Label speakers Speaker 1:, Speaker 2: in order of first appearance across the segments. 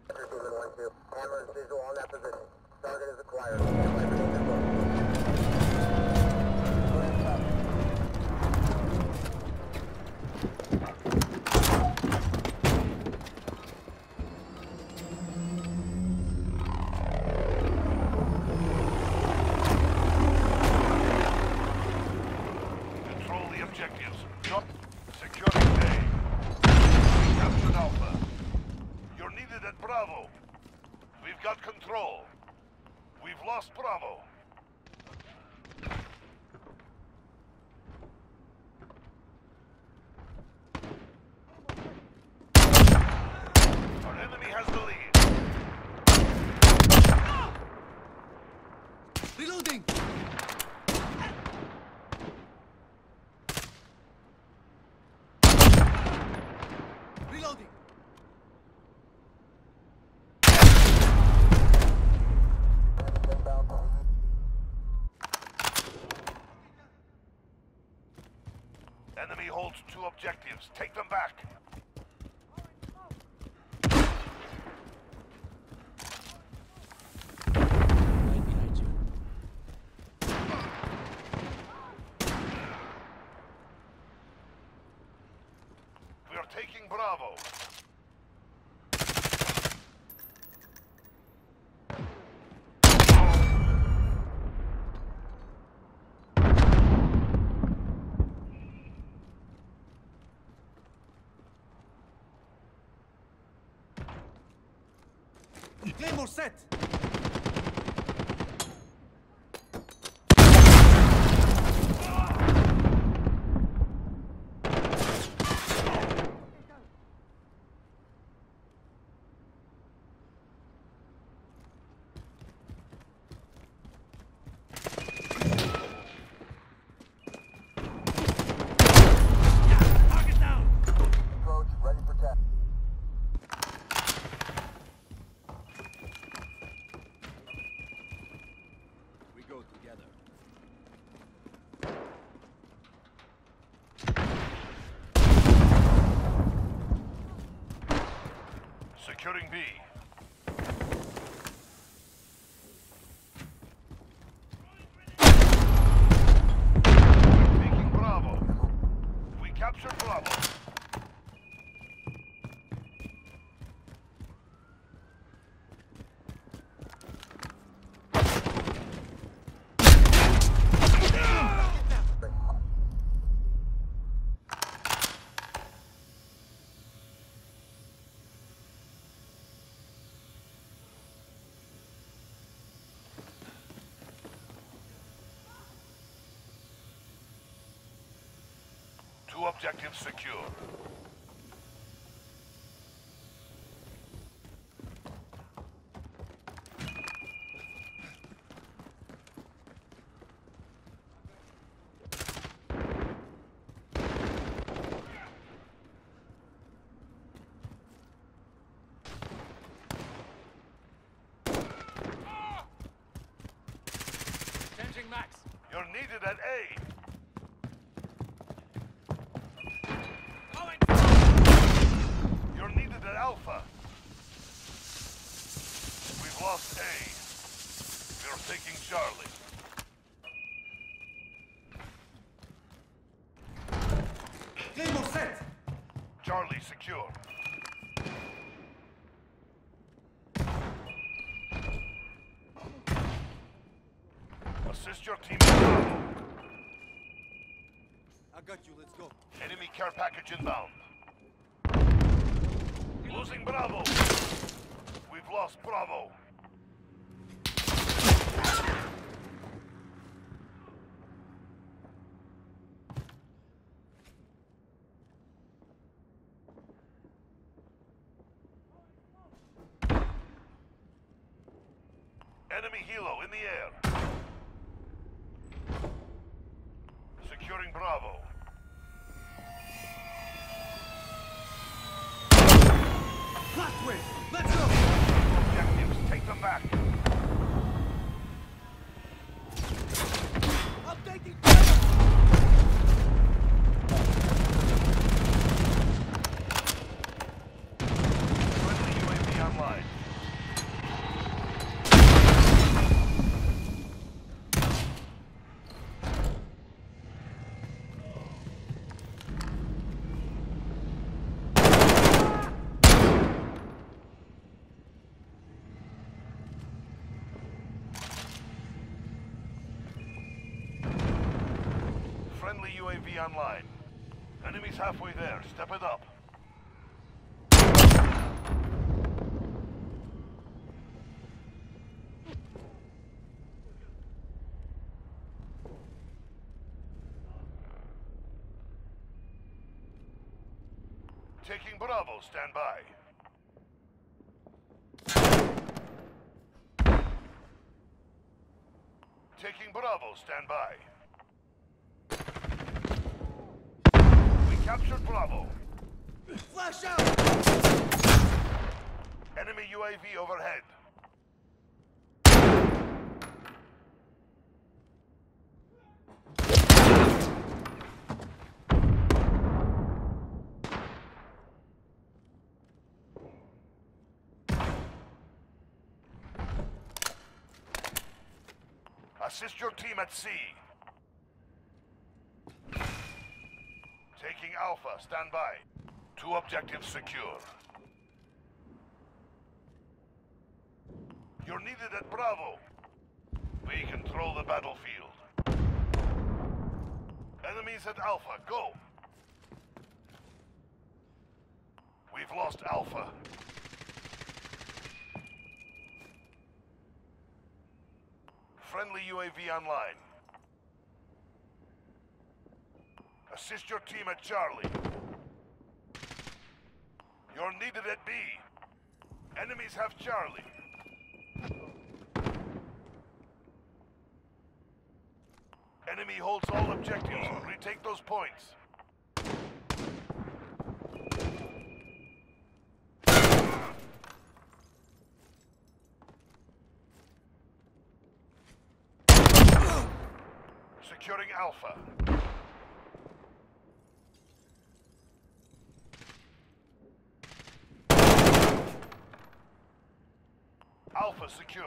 Speaker 1: Demon 1-2. Hammer is visual on that position. Target is acquired. Standby for danger close.
Speaker 2: Control the objectives. Securing A. We captured Alpha. You're needed at Bravo. We've got control. We've lost Bravo. Our enemy has the lead.
Speaker 3: Reloading! Reloading!
Speaker 2: Enemy holds 2 objectives. Take them back.
Speaker 3: Right behind you.
Speaker 2: We are taking Bravo.
Speaker 3: Claymore set! Target down!
Speaker 1: Approach, ready for test.
Speaker 3: We go together.
Speaker 2: Securing B. We're taking Bravo. We captured Bravo. Two objectives secure.
Speaker 3: Changing max.
Speaker 2: You're needed at A.
Speaker 3: Going!
Speaker 2: You're needed at Alpha. We've lost A. We're taking Charlie.
Speaker 3: Claymore set!
Speaker 2: Charlie secure. Assist your team.
Speaker 3: I got you, let's go.
Speaker 2: Enemy care package inbound. Losing Bravo. We've lost Bravo. Enemy helo in the air. Securing Bravo.
Speaker 3: Flatway! Let's go!
Speaker 2: Objectives, take them back.
Speaker 3: Updating!
Speaker 2: Friendly UAV online. Friendly UAV online. Enemies halfway there. Step it up. Taking Bravo, stand by. Taking Bravo, stand by. We captured Bravo.
Speaker 3: Flash out!
Speaker 2: Enemy UAV overhead. Assist your team at sea. Taking Alpha, stand by. 2 objectives secure. You're needed at Bravo. We control the battlefield. Enemies at Alpha, go. We've lost Alpha. Friendly UAV online. Assist your team at Charlie. You're needed at B. Enemies have Charlie. Enemy holds all objectives. Retake those points. Securing Alpha. Alpha secure.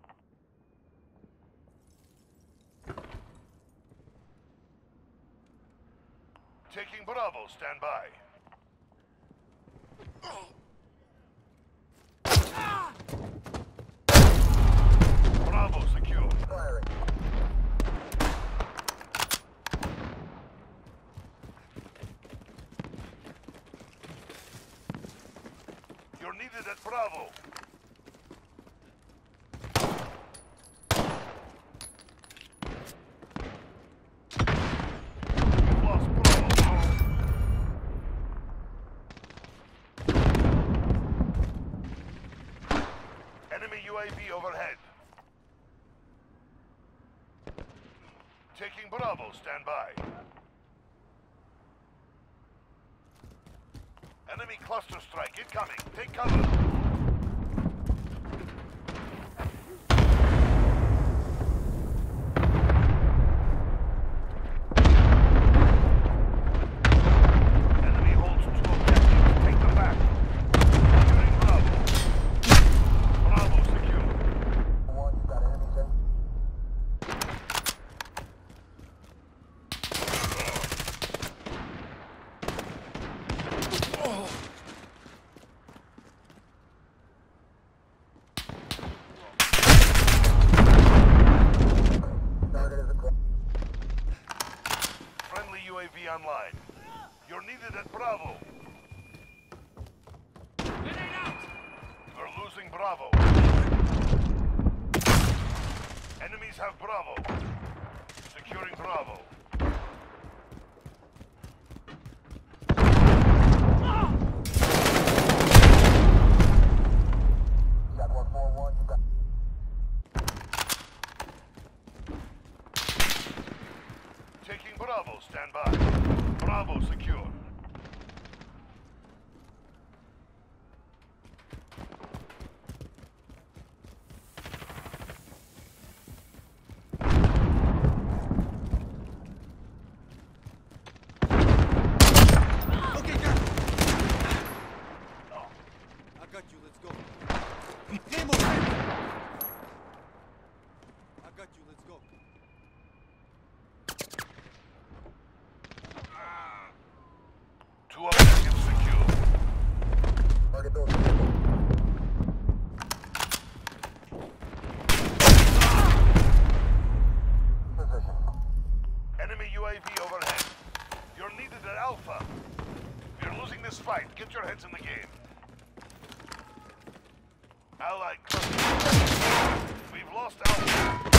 Speaker 2: Taking Bravo, stand by. Bravo secure.
Speaker 1: Firing.
Speaker 2: You're needed at Bravo. We've lost Bravo. Enemy UAV overhead. Taking Bravo, stand by. Enemy cluster strike incoming. Take cover. Enemy holds 2 objectives. Take them back. Securing Bravo. Bravo secure.
Speaker 1: 1, you got enemies in. Target is acquired.
Speaker 2: Friendly UAV online. You're needed at Bravo. We're losing Bravo. Enemies have Bravo. Securing Bravo.
Speaker 1: You got 141, you got...
Speaker 2: Taking Bravo, stand by. Bravo secure.
Speaker 3: Okay, got it. I got you, let's go. Game over. I got you, let's go.
Speaker 2: Two objectives secure.
Speaker 1: Target those. Position.
Speaker 2: Enemy UAV overhead. Allied cluster. We've lost Alpha.